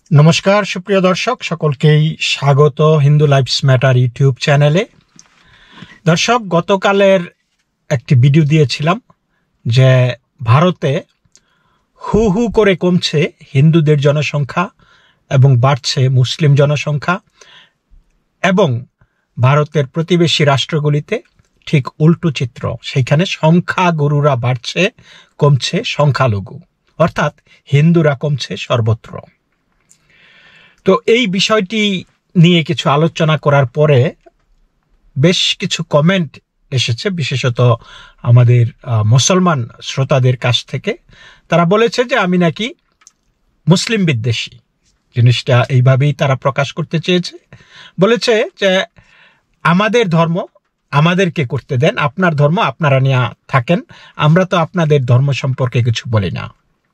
নমস্কার সুপ্রিয় দর্শক, সকলকেই স্বাগত হিন্দু লাইফস ম্যাটার ইউটিউব চ্যানেলে। দর্শক, গতকালের একটি ভিডিও দিয়েছিলাম যে ভারতে হু হু করে কমছে হিন্দুদের জনসংখ্যা এবং বাড়ছে মুসলিম জনসংখ্যা, এবং ভারতের প্রতিবেশী রাষ্ট্রগুলিতে ঠিক উল্টো চিত্র। সেইখানে সংখ্যাগুরুরা বাড়ছে, কমছে সংখ্যালঘু, অর্থাৎ হিন্দুরা কমছে সর্বত্র। তো এই বিষয়টি নিয়ে কিছু আলোচনা করার পরে বেশ কিছু কমেন্ট এসেছে, বিশেষত আমাদের মুসলমান শ্রোতাদের কাছ থেকে। তারা বলেছে যে আমি নাকি মুসলিম বিদ্বেষী। জিনিসটা এইভাবেই তারা প্রকাশ করতে চেয়েছে। বলেছে যে আমাদের ধর্ম আমাদেরকে করতে দেন, আপনার ধর্ম আপনারা নিয়ে থাকেন, আমরা তো আপনাদের ধর্ম সম্পর্কে কিছু বলি না।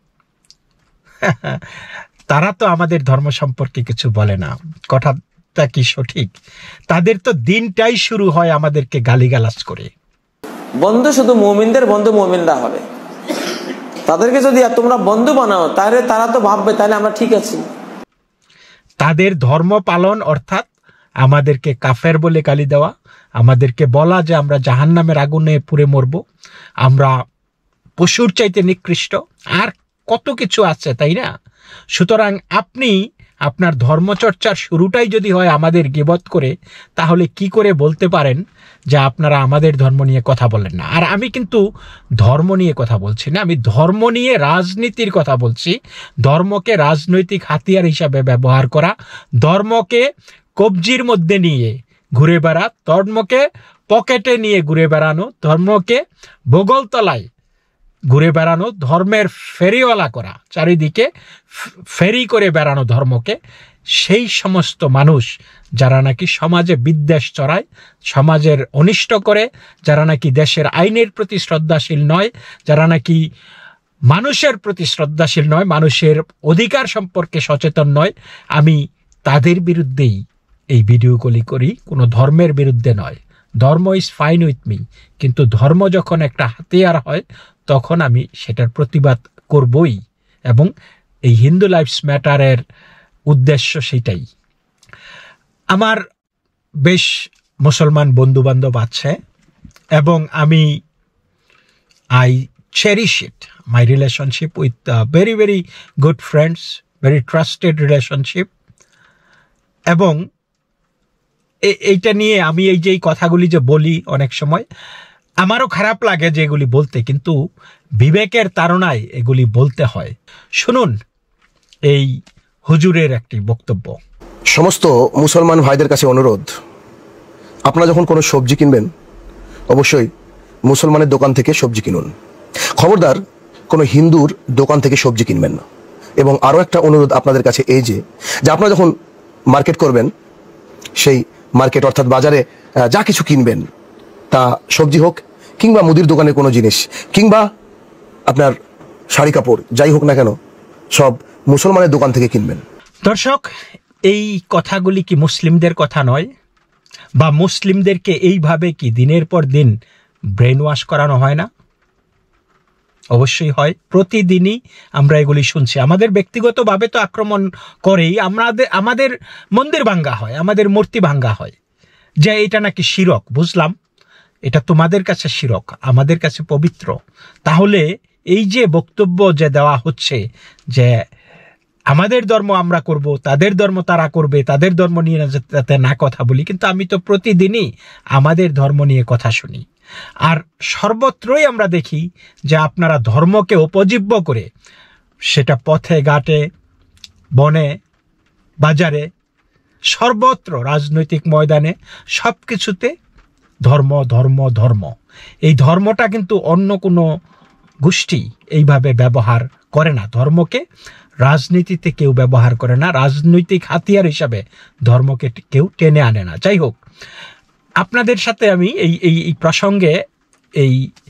তারা তো আমাদের ধর্ম সম্পর্কে কিছু বলে না, কথাটা কি সঠিক? তাদের তো দিনটাই শুরু হয় আমাদেরকে গালিগালাজ করে। বন্ধু শুধু মুমিনদের বন্ধু মুমিনরা হবে, তাদেরকে যদি তোমরা বন্ধু বানাও তাহলে তারা তো ভাববে তাহলে আমরা ঠিক আছি। তাদের ধর্ম পালন অর্থাৎ আমাদেরকে কাফের বলে গালি দেওয়া, আমাদেরকে বলা যে আমরা জাহান্নামের আগুনে পুড়ে মরব, আমরা পশুর চাইতে নিকৃষ্ট, আর কত কিছু আছে, তাই না? সুতরাং আপনি আপনার ধর্মচর্চার শুরুটাই যদি হয় আমাদের গীবত করে, তাহলে কি করে বলতে পারেন যে আপনারা আমাদের ধর্ম নিয়ে কথা বলেন না? আর আমি কিন্তু ধর্ম নিয়ে কথা বলছি না, আমি ধর্ম নিয়ে রাজনীতির কথা বলছি। ধর্মকে রাজনৈতিক হাতিয়ার হিসাবে ব্যবহার করা, ধর্মকে কবজির মধ্যে নিয়ে ঘুরে বেড়া, ধর্মকে পকেটে নিয়ে ঘুরে বেড়ানো, ধর্মকে বগলতলায় ঘুরে বেড়ানো, ধর্মের ফেরিওয়ালা করা, চারিদিকে ফেরি করে বেড়ানো ধর্মকে, সেই সমস্ত মানুষ যারা নাকি সমাজে বিদ্বেষ চড়ায়, সমাজের অনিষ্ট করে, যারা নাকি দেশের আইনের প্রতি শ্রদ্ধাশীল নয়, যারা নাকি মানুষের প্রতি শ্রদ্ধাশীল নয়, মানুষের অধিকার সম্পর্কে সচেতন নয়, আমি তাদের বিরুদ্ধেই এই ভিডিওগুলি করি, কোনো ধর্মের বিরুদ্ধে নয়। ধর্ম ইজ ফাইন উইথ মি, কিন্তু ধর্ম যখন একটা হাতিয়ার হয় তখন আমি সেটার প্রতিবাদ করবই, এবং এই হিন্দু লাইফস ম্যাটারের উদ্দেশ্য সেটাই। আমার বেশ মুসলমান বন্ধু বান্ধব আছে, এবং আমি I cherish it, my relationship with very very good friends, very trusted relationship. এবং এইটা নিয়ে আমি এই যে কথাগুলি যে বলি, অনেক সময় আমারও খারাপ লাগে যে এগুলি বলতে, কিন্তু বিবেকের তাড়নায় এগুলি বলতে হয়। শুনুন এই হুজুরের একটি বক্তব্য। সমস্ত মুসলমান ভাইদের কাছে অনুরোধ, আপনারা যখন কোনো সবজি কিনবেন অবশ্যই মুসলমানের দোকান থেকে সবজি কিনুন, খবরদার কোনো হিন্দুর দোকান থেকে সবজি কিনবেন না। এবং আরও একটা অনুরোধ আপনাদের কাছে এই যে আপনারা যখন মার্কেট করবেন, সেই মার্কেট অর্থাৎ বাজারে যা কিছু কিনবেন, তা সবজি হোক কিংবা মুদির দোকানের কোনো জিনিস কিংবা আপনার শাড়ি কাপড় যাই হোক না কেন, সব মুসলমানের দোকান থেকে কিনবেন। দর্শক, এই কথাগুলি কি মুসলিমদের কথা নয়? বা মুসলিমদেরকে এইভাবে কি দিনের পর দিন ব্রেন ওয়াশ করানো হয় না? অবশ্যই হয়। প্রতিদিনই আমরা এগুলি শুনছি। আমাদের ব্যক্তিগতভাবে তো আক্রমণ করেই, আমাদের মন্দির ভাঙ্গা হয়, আমাদের মূর্তি ভাঙ্গা হয়, যে এটা নাকি শিরক। বুঝলাম, এটা তোমাদের কাছে শিরক, আমাদের কাছে পবিত্র। তাহলে এই যে বক্তব্য যে দেওয়া হচ্ছে যে আমাদের ধর্ম আমরা করব, তাদের ধর্ম তারা করবে, তাদের ধর্ম নিয়ে যাতে না কথা বলি, কিন্তু আমি তো প্রতিদিনই আমাদের ধর্ম নিয়ে কথা শুনি। আর সর্বত্রই আমরা দেখি যে আপনারা ধর্মকে উপজীব্য করে, সেটা পথে ঘাটে, বনে, বাজারে, সর্বত্র, রাজনৈতিক ময়দানে, সব কিছুতে ধর্ম ধর্ম ধর্ম। এই ধর্মটা কিন্তু অন্য কোনো গোষ্ঠী এইভাবে ব্যবহার করে না। ধর্মকে রাজনীতিতে কেউ ব্যবহার করে না, রাজনৈতিক হাতিয়ার হিসাবে ধর্মকে কেউ টেনে আনে না। যাই হোক, আপনাদের সাথে আমি এই প্রসঙ্গে এই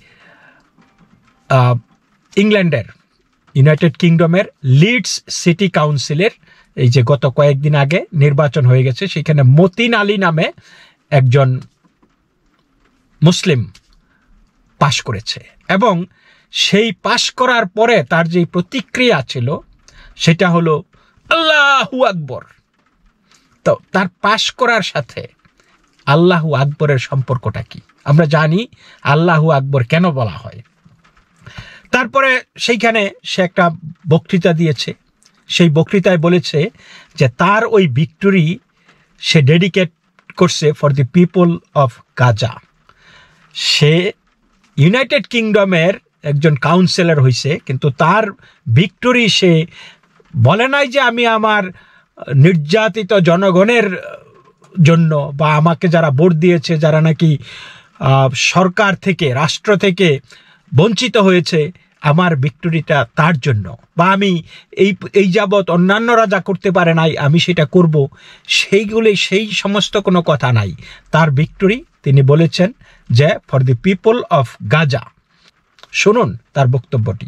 ইংল্যান্ডের, ইউনাইটেড কিংডমের লিডস সিটি কাউন্সিলের এই যে গত কয়েকদিন আগে নির্বাচন হয়ে গেছে, সেখানে মতিন আলী নামে একজন মুসলিম পাশ করেছে, এবং সেই পাশ করার পরে তার যে প্রতিক্রিয়া ছিল সেটা হলো আল্লাহু আকবর। তো তার পাশ করার সাথে আল্লাহু আকবরের সম্পর্কটা কি? আমরা জানি আল্লাহু আকবর কেন বলা হয়। তারপরে সেইখানে সে একটা বক্তৃতা দিয়েছে। সেই বক্তৃতায় বলেছে যে তার ওই ভিক্টরি সে ডেডিকেট করছে for the people of Gaza. সে ইউনাইটেড কিংডমের একজন কাউন্সিলর হয়েছে, কিন্তু তার ভিক্টরি সে বলে নাই যে আমি আমার নির্যাতিত জনগণের জন্য বা আমাকে যারা ভোট দিয়েছে, যারা নাকি সরকার থেকে রাষ্ট্র থেকে বঞ্চিত হয়েছে, আমার ভিক্টরিটা তার জন্য, বা আমি এই যাবৎ অন্যান্যরা যা করতে পারে নাই আমি সেটা করব, সেই সমস্ত কোনো কথা নাই। তার ভিক্টরি তিনি বলেছেন যে for the people of Gaza. শুনুন তার বক্তব্যটি।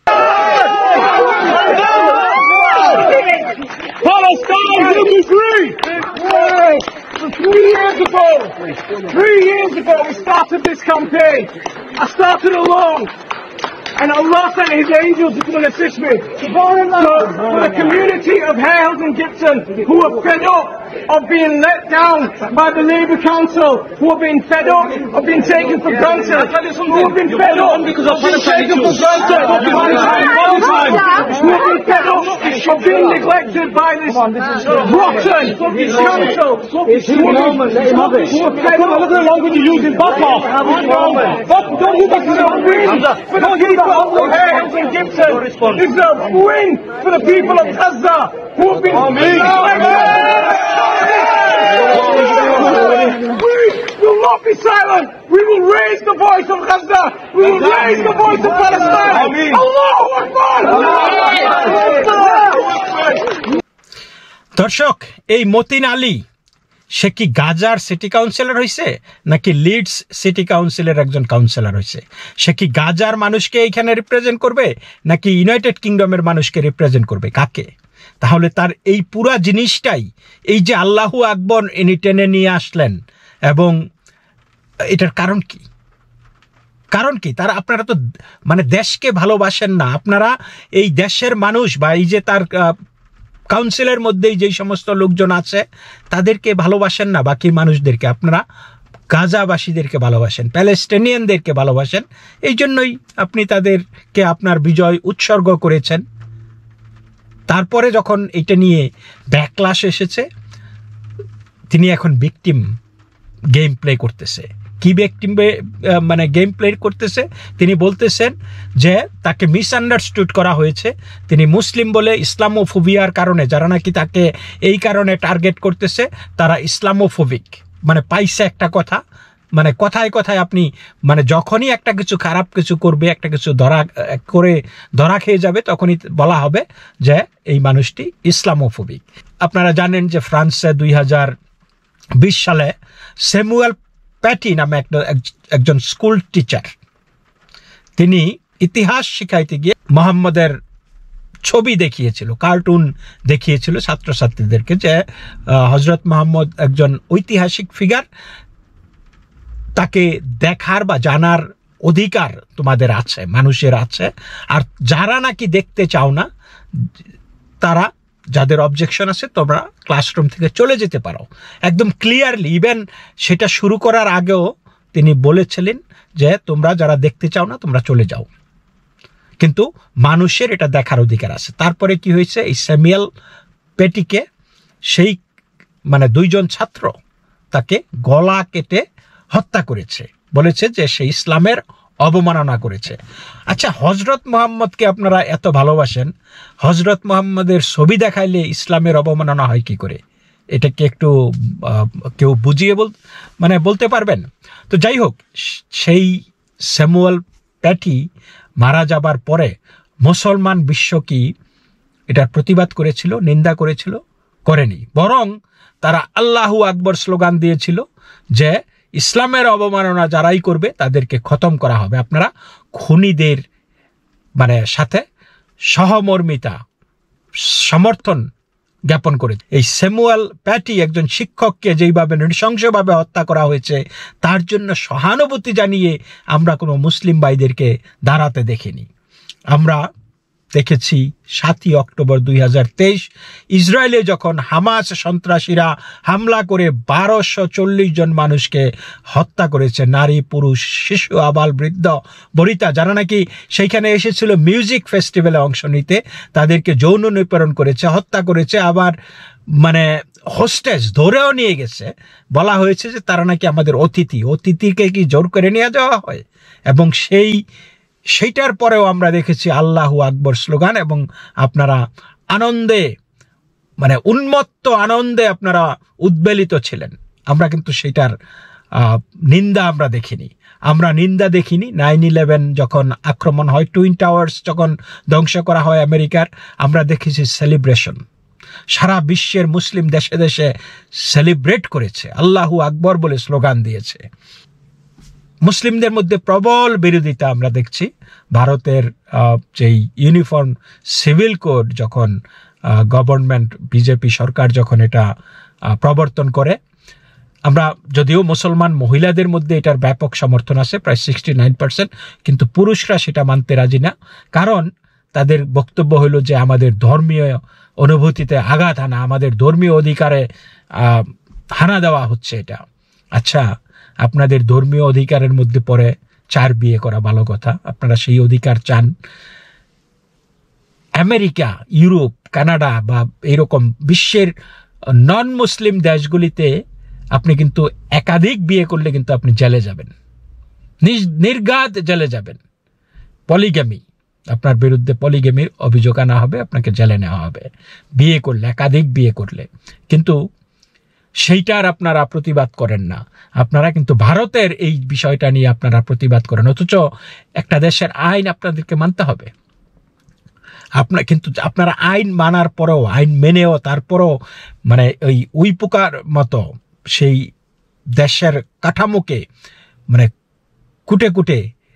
Palestine will be free! 3 years ago we started this campaign. I started alone. And Allah sent His angels to come and assist me. For the community of Hales and Gibson who are fed up of being let down by the Labour Council, who have been fed up of being taken for granted, who have been fed up of being taken for granted, who have been fed up of being neglected by this rotten council, who are fed up along with you using butter. Don't move back to the win for the people of Hales and Gibson. It's a win for the people of Gaza who have been We will not be silent. We will raise the voice of Gaza. We will raise the voice of Palestine. Allahu Akbar! দর্শক, এই মতিন আলী সে কি গাজার city councillor হয়েছে নাকি Leeds city কাউন্সিলের একজন councillor হয়েছে? সে কি গাজার মানুষকে এইখানে রিপ্রেজেন্ট করবে নাকি ইউনাইটেড কিংডমের মানুষকে রিপ্রেজেন্ট করবে? কাকে? তাহলে তার এই পুরা জিনিসটাই, এই যে আল্লাহু আকবর ইনি টেনে নিয়ে আসলেন, এবং এটার কারণ কি? কারণ কি? তারা, আপনারা তো মানে দেশকে ভালোবাসেন না। আপনারা এই দেশের মানুষ বা এই যে তার কাউন্সিলের মধ্যেই যেই সমস্ত লোকজন আছে তাদেরকে ভালোবাসেন না, বাকি মানুষদেরকে। আপনারা গাজাবাসীদেরকে ভালোবাসেন, প্যালেস্টাইনিয়ানদেরকে ভালোবাসেন। এই জন্যই আপনি তাদেরকে আপনার বিজয় উৎসর্গ করেছেন। তারপরে যখন এটা নিয়ে ব্যাকলাশ এসেছে, তিনি এখন ভিকটিম গেম প্লে করতেছে। কি ভিকটিম মানে গেম প্লে করতেছে? তিনি বলতেছেন যে তাকে মিসআন্ডারস্টুড করা হয়েছে, তিনি মুসলিম বলে ইসলামোফোবিয়ার কারণে, যারা নাকি তাকে এই কারণে টার্গেট করতেছে তারা ইসলামোফোবিক। মানে পাইছে একটা কথা, মানে কথায় কথায় আপনি মানে যখনই একটা কিছু খারাপ কিছু করবে, একটা কিছু ধরা খেয়ে যাবে, তখনই বলা হবে যে এই মানুষটি ইসলামোফোবিক। আপনারা জানেন যে ফ্রান্সে 2020 সালে স্যামুয়েল প্যাটি নামে একজন স্কুল টিচার, তিনি ইতিহাস শিখাইতে গিয়ে মোহাম্মদের ছবি দেখিয়েছিল, কার্টুন দেখিয়েছিল ছাত্রছাত্রীদেরকে, যে হজরত মোহাম্মদ একজন ঐতিহাসিক ফিগার, তাকে দেখার বা জানার অধিকার তোমাদের আছে, মানুষের আছে। আর যারা নাকি দেখতে চাও না, তারা, যাদের অবজেকশন আছে, তোমরা ক্লাসরুম থেকে চলে যেতে পারো। একদম ক্লিয়ারলি, ইভেন সেটা শুরু করার আগেও তিনি বলেছিলেন যে তোমরা যারা দেখতে চাও না তোমরা চলে যাও, কিন্তু মানুষের এটা দেখার অধিকার আছে। তারপরে কি হয়েছে? এই স্যামুয়েল পেটিকে সেই মানে 2 জন ছাত্র তাকে গলা কেটে হত্যা করেছে, বলেছে যে সে ইসলামের অবমাননা করেছে। আচ্ছা, হজরত মোহাম্মদকে আপনারা এত ভালোবাসেন, হজরত মোহাম্মদের ছবি দেখাইলে ইসলামের অবমাননা হয় কি করে? এটাকে একটু কেউ বুঝিয়ে বলতে পারবেন? তো যাই হোক, সেই স্যামুয়েল প্যাটি মারা যাবার পরে মুসলমান বিশ্ব কি এটার প্রতিবাদ করেছিল, নিন্দা করেছিল? করেনি, বরং তারা আল্লাহু আকবর স্লোগান দিয়েছিল যে ইসলামের অবমাননা যারাই করবে তাদেরকে খতম করা হবে। আপনারা খুনিদের মানে সাথে সহমর্মিতা, সমর্থন জ্ঞাপন করে। এই স্যামুয়েল প্যাটি একজন শিক্ষককে যেইভাবে নৃশংসভাবে হত্যা করা হয়েছে, তার জন্য সহানুভূতি জানিয়ে আমরা কোনো মুসলিম ভাইদেরকে দাঁড়াতে দেখিনি। আমরা দেখেছি 7ই অক্টোবর 2023 ইসরায়েলে যখন হামাস সন্ত্রাসীরা হামলা করে 1240 জন মানুষকে হত্যা করেছে, নারী পুরুষ শিশু আবাল বৃদ্ধ বনিতা, যারা নাকি সেইখানে এসেছিল মিউজিক ফেস্টিভ্যালে অংশ নিতে, তাদেরকে যৌন নিপীড়ন করেছে, হত্যা করেছে, আবার মানে হোস্টেজ ধরেও নিয়ে গেছে। বলা হয়েছে যে তারা নাকি আমাদের অতিথিকে কি জোর করে নিয়ে যাওয়া হয়? এবং সেইটার পরেও আমরা দেখেছি আল্লাহু আকবর স্লোগান, এবং আপনারা আনন্দে মানে উন্মত্ত আনন্দে আপনারা উদ্বেলিত ছিলেন। আমরা কিন্তু সেটার নিন্দা আমরা দেখিনি। 9/11 যখন আক্রমণ হয়, টুইন টাওয়ার্স যখন ধ্বংস করা হয় আমেরিকার, আমরা দেখেছি সেলিব্রেশন। সারা বিশ্বের মুসলিম দেশে দেশে সেলিব্রেট করেছে, আল্লাহু আকবর বলে স্লোগান দিয়েছে। মুসলিমদের মধ্যে প্রবল বিরোধিতা আমরা দেখছি। ভারতের যেই ইউনিফর্ম সিভিল কোড যখন গভর্নমেন্ট বিজেপি সরকার যখন এটা প্রবর্তন করে, আমরা যদিও মুসলমান মহিলাদের মধ্যে এটার ব্যাপক সমর্থন আছে, প্রায় 69%, কিন্তু পুরুষরা সেটা মানতে রাজি না। কারণ তাদের বক্তব্য হলো যে আমাদের ধর্মীয় অনুভূতিতে আঘাত হানা, আমাদের ধর্মীয় অধিকারে হানা দেওয়া হচ্ছে এটা। আচ্ছা, আপনাদের ধর্মীয় অধিকারের মধ্যে পড়ে 4 বিয়ে করা, ভালো কথা, আপনারা সেই অধিকার চান। আমেরিকা, ইউরোপ, কানাডা বা এরকম বিশ্বের নন মুসলিম দেশগুলিতে আপনি কিন্তু একাধিক বিয়ে করলে কিন্তু আপনি জেলে যাবেন, নির্ঘাত জেলে যাবেন। পলিগামি, আপনার বিরুদ্ধে পলিগামির অভিযোগ আনা হবে, আপনাকে জেলে নেওয়া হবে বিয়ে করলে, একাধিক বিয়ে করলে। কিন্তু সেইটার আপনারা প্রতিবাদ করেন না। আপনারা কিন্তু ভারতের এই বিষয়টা নিয়ে আপনারা প্রতিবাদ করেন, অথচ একটা দেশের আইন আপনাদেরকে মানতে হবে। কিন্তু আপনারা আইন মানার পরেও, আইন মেনেও তারপরও মানে ওই পোকার মতো সেই দেশের কাঠামোকে মানে কুটে কুটে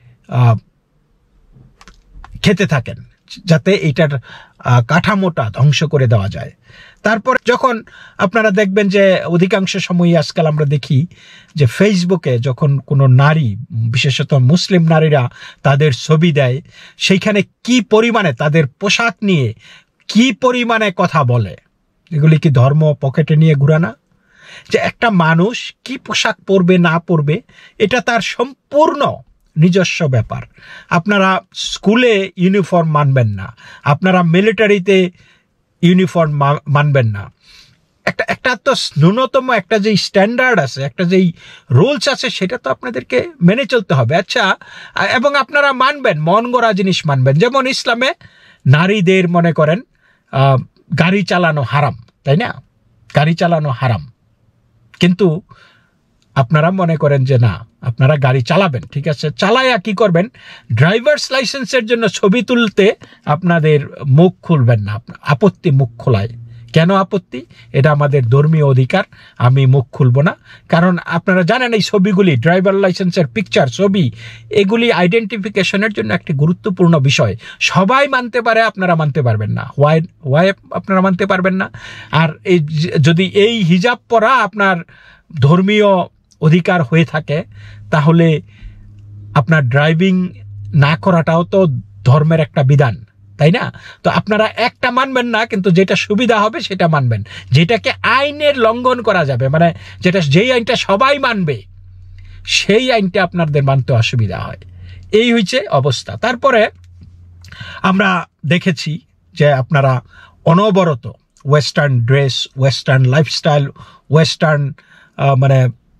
খেতে থাকেন, যাতে এইটার কাঠামোটা ধ্বংস করে দেওয়া যায়। তারপর যখন আপনারা দেখবেন যে অধিকাংশ সময়ই আজকাল আমরা দেখি যে ফেসবুকে যখন কোনো নারী, বিশেষত মুসলিম নারীরা তাদের ছবি দেয়, সেইখানে কি পরিমাণে তাদের পোশাক নিয়ে কি পরিমাণে কথা বলে, এগুলি কি ধর্ম পকেটে নিয়ে ঘুরানা? যে একটা মানুষ কি পোশাক পরবে না পরবে এটা তার সম্পূর্ণ নিজস্ব ব্যাপার। আপনারা স্কুলে ইউনিফর্ম মানবেন না, আপনারা মিলিটারিতে ইউনিফর্ম মানবেন না। একটা তো ন্যূনতম একটা যেই স্ট্যান্ডার্ড আছে, একটা যেই রুলস আছে, সেটা তো আপনাদেরকে মেনে চলতে হবে। আচ্ছা, এবং আপনারা মানবেন, মন গড়া জিনিস মানবেন। যেমন ইসলামে নারীদের মনে করেন গাড়ি চালানো হারাম, তাই না? গাড়ি চালানো হারাম, কিন্তু আপনারা মনে করেন যে না, আপনারা গাড়ি চালাবেন, ঠিক আছে, চালায়া কি করবেন, ড্রাইভার্স লাইসেন্সের জন্য ছবি তুলতে আপনাদের মুখ খুলবেন না। আপত্তি মুখ খোলায়, কেন আপত্তি? এটা আমাদের ধর্মীয় অধিকার, আমি মুখ খুলব না। কারণ আপনারা জানেন এই ছবিগুলি, ড্রাইভার লাইসেন্সের পিকচার, ছবি, এগুলি আইডেন্টিফিকেশনের জন্য একটি গুরুত্বপূর্ণ বিষয়। সবাই মানতে পারে, আপনারা মানতে পারবেন না। ওয়াই আপনারা মানতে পারবেন না? আর এই যদি এই হিজাব পরা আপনার ধর্মীয় অধিকার হয়ে থাকে, তাহলে আপনার ড্রাইভিং না করাটাও তো ধর্মের একটা বিধান, তাই না? তো আপনারা একটা মানবেন না, কিন্তু যেটা সুবিধা হবে সেটা মানবেন, যেটাকে আইনের লঙ্ঘন করা যাবে, মানে যেই আইনটা সবাই মানবে সেই আইনটা আপনাদের মানতে অসুবিধা হয়। এই হচ্ছে অবস্থা। তারপরে আমরা দেখেছি যে আপনারা অনবরত western dress, western lifestyle, western মানে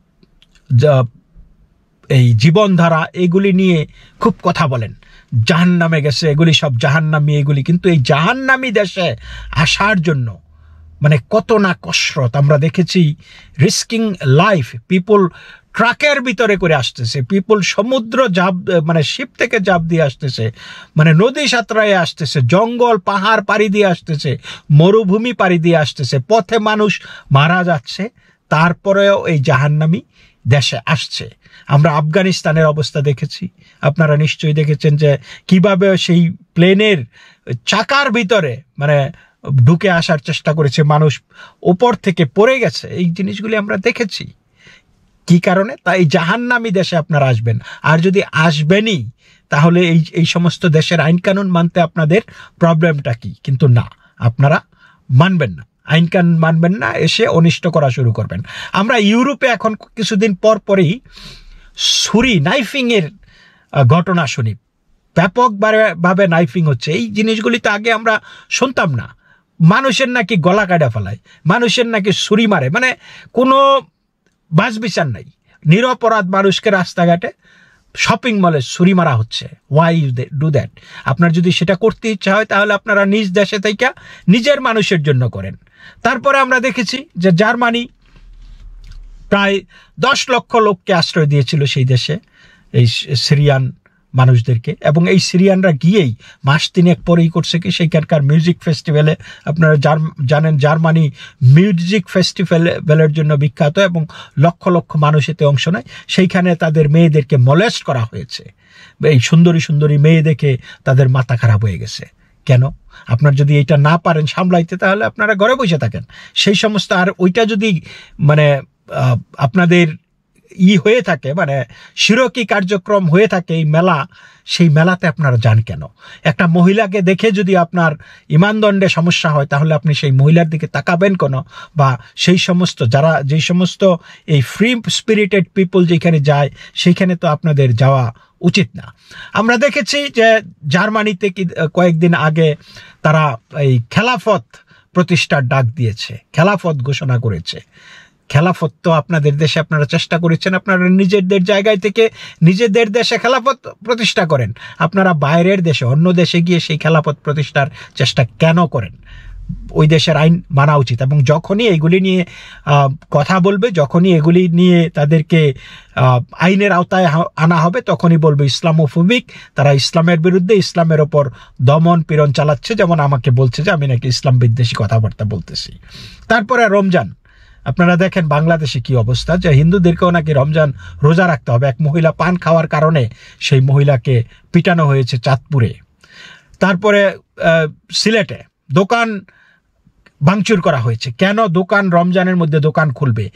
এই জীবনধারা, এগুলি নিয়ে খুব কথা বলেন। জাহান্নামে গেছে, এগুলি সব জাহান্নামী এগুলি, কিন্তু এই জাহান্নামী দেশে আসার জন্য মানে কত না কসরত আমরা দেখেছি। রিস্কিং লাইফ, পিপল ট্রাকের ভিতরে করে আসতেছে, পিপল সমুদ্র মানে শিপ থেকে জাপ দিয়ে আসতেছে, মানে নদী সাঁতরায় আসতেছে, জঙ্গল পাহাড় পাড়ি দিয়ে আসতেছে, মরুভূমি পাড়ি দিয়ে আসতেছে, পথে মানুষ মারা যাচ্ছে, তারপরেও এই জাহান্নামী দেশে আসছে। আমরা আফগানিস্তানের অবস্থা দেখেছি, আপনারা নিশ্চয়ই দেখেছেন যে কিভাবে সেই প্লেনের চাকার ভিতরে মানে ঢুকে আসার চেষ্টা করেছে, মানুষ উপর থেকে পড়ে গেছে। এই জিনিসগুলি আমরা দেখেছি। কি কারণে? তাই জাহান্নামী দেশে আপনারা আসবেন। আর যদি আসবেনই তাহলে এই সমস্ত দেশের আইন কানুন মানতে আপনাদের প্রবলেমটা কি? কিন্তু না, আপনারা মানবেন না, আইন কানুন মানবেন না, এসে অনিষ্ট করা শুরু করবেন। আমরা ইউরোপে এখন কিছুদিন পরই ছুরি নাইফিংয়ের ঘটনা শুনি, ব্যাপকভাবে নাইফিং হচ্ছে। এই জিনিসগুলি তো আগে আমরা শুনতাম না। মানুষের নাকি গলা কাটা ফেলায়, মানুষের নাকি ছুরি মারে, মানে কোনো বাস বিচার নাই। নিরপরাধ মানুষকে রাস্তাঘাটে শপিং মলে ছুরি মারা হচ্ছে। Why you do that? আপনার যদি সেটা করতে ইচ্ছা হয় তাহলে আপনারা নিজ দেশে থেকে নিজের মানুষের জন্য করেন। তারপরে আমরা দেখেছি যে জার্মানি প্রায় 10 লক্ষ লোককে আশ্রয় দিয়েছিল সেই দেশে, এই সিরিয়ান মানুষদেরকে, এবং এই সিরিয়ানরা গিয়েই মাস 3 পরেই করছে কি, সেইখানকার মিউজিক ফেস্টিভ্যালে, আপনারা জানেন জার্মানি মিউজিক ফেস্টিভ্যালের জন্য বিখ্যাত এবং লক্ষ লক্ষ মানুষ এতে অংশ নেয়, সেইখানে তাদের মেয়েদেরকে মলেস্ট করা হয়েছে। এই সুন্দরী সুন্দরী মেয়ে দেখে তাদের মাথা খারাপ হয়ে গেছে। কেন? আপনার যদি এটা না পারেন সামলাইতে, তাহলে আপনারা ঘরে বসে থাকেন। সেই সমস্ত, আর ওইটা যদি মানে আপনাদের হয়ে থাকে, মানে শিরকি কার্যক্রম হয়ে থাকে এই মেলা, সেই মেলাতে আপনারা যান কেন? একটা মহিলাকে দেখে যদি আপনার ইমানদণ্ডে সমস্যা হয়, তাহলে আপনি সেই মহিলার দিকে তাকাবেন কেন? বা সেই সমস্ত যেই সমস্ত এই ফ্রি স্পিরিটেড পিপল যেখানে যায়, সেইখানে তো আপনাদের যাওয়া উচিত না। আমরা দেখেছি যে জার্মানিতে কয়েকদিন আগে তারা এই খেলাফত প্রতিষ্ঠার ডাক দিয়েছে, খেলাফত ঘোষণা করেছে। খেলাফত তো আপনাদের দেশে আপনারা চেষ্টা করেছেন, আপনারা নিজেদের জায়গায় থেকে নিজেদের দেশে খেলাফত প্রতিষ্ঠা করেন। আপনারা বাইরের দেশে, অন্য দেশে গিয়ে সেই খেলাফত প্রতিষ্ঠার চেষ্টা কেন করেন? ওই দেশের আইন মানা উচিত। এবং যখনই এগুলি নিয়ে কথা বলবে, যখনই এগুলি নিয়ে তাদেরকে আইনের আওতায় আনা হবে, তখনই বলবে ইসলামোফোবিক, তারা ইসলামের বিরুদ্ধে, ইসলামের ওপর দমন পীড়ন চালাচ্ছে। যেমন আমাকে বলছে যে আমি নাকি ইসলাম বিদ্বেষী কথাবার্তা বলতেছি। তারপরে রমজান, আপনারা দেখেন বাংলাদেশে কি অবস্থা, যে হিন্দুদেরকেও নাকি রমজান রোজা রাখতে হবে। এক মহিলা পান খাওয়ার কারণে সেই মহিলাকে পিটানো হয়েছে চাঁদপুরে। তারপরে সিলেটে দোকান ভাঙচুর করা হয়েছে। কেন দোকান, রমজানের মধ্যে দোকান খুলবে?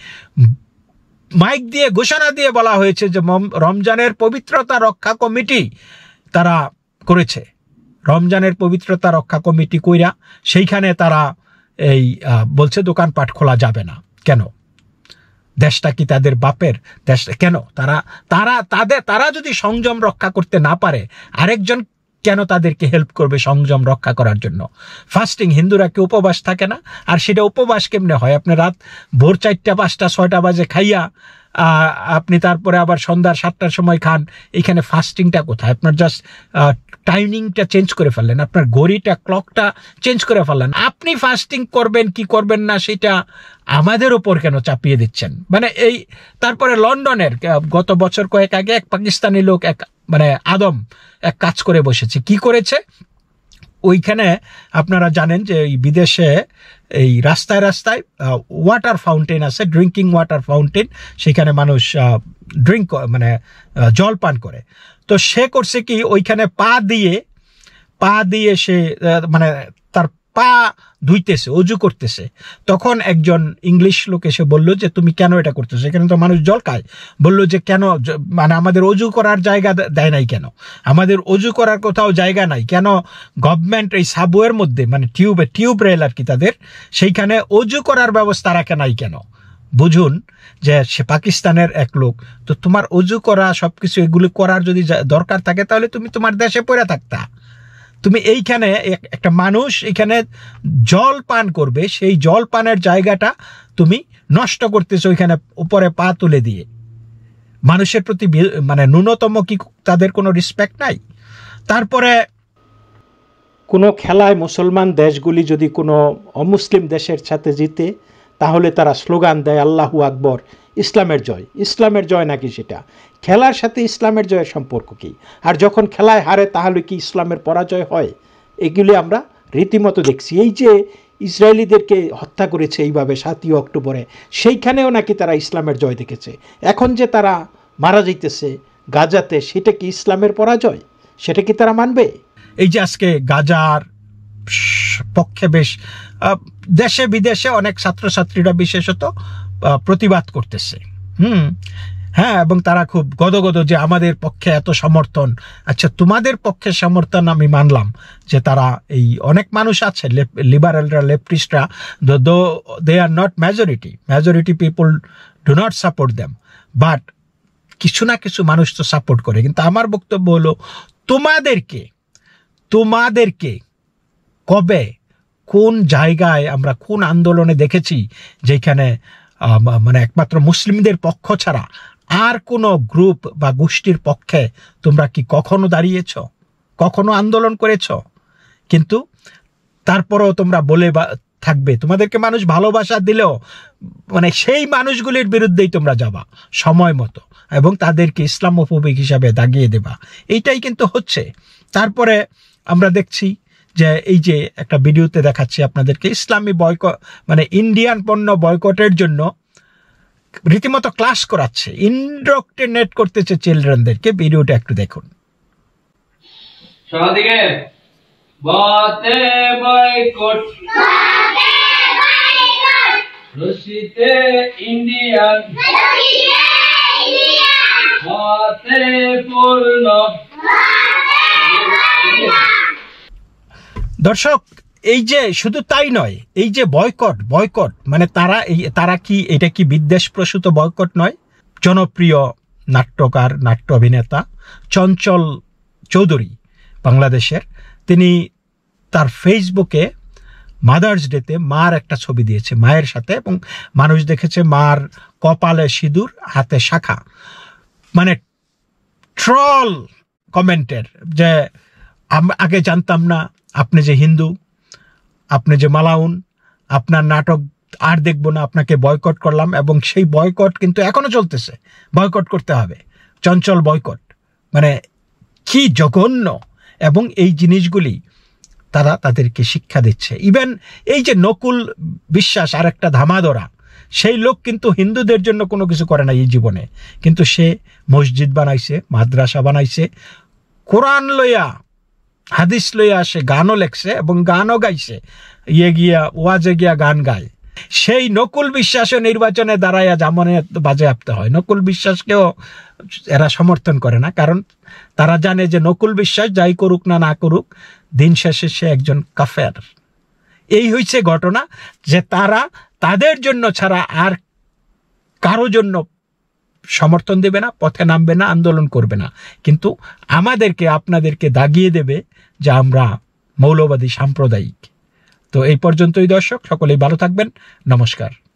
মাইক দিয়ে ঘোষণা দিয়ে বলা হয়েছে যে রমজানের পবিত্রতা রক্ষা কমিটি তারা করেছে। রমজানের পবিত্রতা রক্ষা কমিটি কইরা সেইখানে তারা এই বলছে দোকানপাট খোলা যাবে না। কেন? দেশটা কি তাদের বাপের দেশ? কেন তারা যদি সংযম রক্ষা করতে না পারে, আরেকজন কেন তাদেরকে হেল্প করবে সংযম রক্ষা করার জন্য? ফাস্টিং, হিন্দুরা কি উপবাস থাকে না? আর সেটা উপবাস কেমনে হয়? আপনি রাত ভোর 4টা 5টা 6টা বাজে খাইয়া আপনি তারপরে আবার সন্ধ্যা 7টার সময় খান, এখানে ফাস্টিংটা কোথায়? আপনার জাস্ট টাইমিংটা চেঞ্জ করে ফেললেন, আপনার ঘড়িটা, ক্লকটা চেঞ্জ করে ফেললেন। আপনি ফাস্টিং করবেন কি করবেন না সেটা আমাদের ওপর কেন চাপিয়ে দিচ্ছেন? মানে এই তারপরে লন্ডনের গত বছর কয়েক আগে এক পাকিস্তানি লোক, এক কাজ করে বসেছে। কি করেছে? ওইখানে আপনারা জানেন যে এই বিদেশে এই রাস্তায় রাস্তায় ওয়াটার ফাউন্টেন আছে, ড্রিঙ্কিং ওয়াটার ফাউন্টেন, সেখানে মানুষ জল পান করে। তো সে করছে কি, ওইখানে পা দিয়ে সে মানে তার পা ধুইতেছে, অজু করতেছে। তখন একজন ইংলিশ লোক এসে বললো যে তুমি কেন এটা করতেছো? এখানে তো মানুষ জল খায়। বললো যে কেন, মানে আমাদের অজু করার জায়গা দেয় নাই কেন? আমাদের অজু করার কোথাও জায়গা নাই কেন? গভর্নমেন্ট এই সাবওয়ের মধ্যে, মানে টিউব রেল আর কি, তাদের সেইখানে অজু করার ব্যবস্থা রাখে নাই কেন? বুঝুন যে সে পাকিস্তানের এক লোক। তো তোমার অজু করা, সবকিছু এগুলি করার যদি দরকার থাকে, তাহলে তুমি তোমার দেশে পড়ে থাকতা। তুমি এইখানে একটা মানুষ এখানে জল পান করবে, সেই জল পানের জায়গাটা তুমি নষ্ট করতেছো ওইখানে উপরে পা তুলে দিয়ে। মানুষের প্রতি মানে ন্যূনতম কি তাদের কোনো রেসপেক্ট নাই? তারপরে কোনো খেলায় মুসলমান দেশগুলি যদি কোনো অমুসলিম দেশের সাথে জিতে, তাহলে তারা স্লোগান দেয় আল্লাহু আকবর, ইসলামের জয়। ইসলামের জয় নাকি সেটা? খেলার সাথে ইসলামের জয়ের সম্পর্ক কী? আর যখন খেলায় হারে, তাহলে কি ইসলামের পরাজয় হয়? এগুলি আমরা রীতিমতো দেখছি। এই যে ইসরায়েলিদেরকে হত্যা করেছে এইভাবে 7ই অক্টোবরে, সেইখানেও নাকি তারা ইসলামের জয় দেখেছে। এখন যে তারা মারা যাইতেছে গাজাতে, সেটা কি ইসলামের পরাজয়? সেটা কি তারা মানবে? এই যে আজকে গাজার পক্ষে বেশ দেশে বিদেশে অনেক ছাত্রছাত্রীরা বিশেষত প্রতিবাদ করতেছে। হ্যাঁ, এবং তারা খুব গদগদ যে আমাদের পক্ষে এত সমর্থন। আচ্ছা, তোমাদের পক্ষে সমর্থন আমি মানলাম যে তারা এই অনেক মানুষ আছে লিবারেলরা, লেফটিস্টরা, though they are not majority people do not support them, but কিছু না কিছু মানুষ তো সাপোর্ট করে। কিন্তু আমার বক্তব্য হলো তোমাদেরকে কবে কোন জায়গায় আমরা কোন আন্দোলনে দেখেছি যেখানে মানে একমাত্র মুসলিমদের পক্ষ ছাড়া আর কোনো গ্রুপ বা গোষ্ঠীর পক্ষে তোমরা কি কখনো দাঁড়িয়েছ, কখনো আন্দোলন করেছ? কিন্তু তারপরেও তোমরা বলে থাকবে, তোমাদেরকে মানুষ ভালোবাসা দিলেও মানে সেই মানুষগুলির বিরুদ্ধেই তোমরা যাবা সময় মতো এবং তাদেরকে ইসলামোফোবিক হিসাবে দাগিয়ে দেবা। এইটাই কিন্তু হচ্ছে। তারপরে আমরা দেখছি যে এই যে একটা ভিডিওতে দেখাচ্ছি আপনাদেরকে, ইসলামী বয়কট মানে ইন্ডিয়ান পণ্য বয়কটের জন্য রীতিমতো ক্লাস করাচ্ছে, ইন্ডক্ট্রিনেট করতেছে চিলড্রেনদেরকে। ভিডিওটা একটু দেখুন। দর্শক, এই যে শুধু তাই নয়, এই যে বয়কট মানে তারা কি এটা কি বিদ্বেষ প্রসূত বয়কট নয়? জনপ্রিয় নাট্যকার, নাট্য অভিনেতা চঞ্চল চৌধুরী বাংলাদেশের, তিনি তার ফেসবুকে মাদার্স ডেতে মার একটা ছবি দিয়েছে মায়ের সাথে, এবং মানুষ দেখেছে মার কপালে সিঁদুর, হাতে শাখা। মানে ট্রল কমেন্টের যে আগে জানতাম না আপনি যে হিন্দু, আপনি যে মালাউন, আপনার নাটক আর দেখবো না, আপনাকে বয়কট করলাম। এবং সেই বয়কট কিন্তু এখনো চলতেছে, বয়কট করতে হবে, চঞ্চল বয়কট। মানে কি জঘন্য! এবং এই জিনিসগুলি তারা তাদেরকে শিক্ষা দিচ্ছে। ইভেন এই যে নকুল বিশ্বাস, আর একটা ধামাধরা, সেই লোক কিন্তু হিন্দুদের জন্য কোনো কিছু করে না এই জীবনে, কিন্তু সে মসজিদ বানাইছে, মাদ্রাসা বানাইছে, কোরআন লইয়া হাদিস লইয়া সে গানও লেখছে এবং গানও গাইছে, ওয়াজে গিয়া গান গায়। সেই নকুল বিশ্বাসও নির্বাচনে দাঁড়াইয়া জামনে বাজেয়াপ্তে হয়। নকুল বিশ্বাসকেও এরা সমর্থন করে না, কারণ তারা জানে যে নকুল বিশ্বাস যাই করুক না করুক, দিন শেষে সে একজন কাফের। এই হয়েছে ঘটনা, যে তারা তাদের জন্য ছাড়া আর কারো জন্য সমর্থন দেবে না, পথে নামবে না, আন্দোলন করবে না, কিন্তু আমাদেরকে আপনাদেরকে দাগিয়ে দেবে যে আমরা মৌলবাদী সাম্প্রদায়িক। তো এই পর্যন্তই দর্শক, সকলেই ভালো থাকবেন, নমস্কার।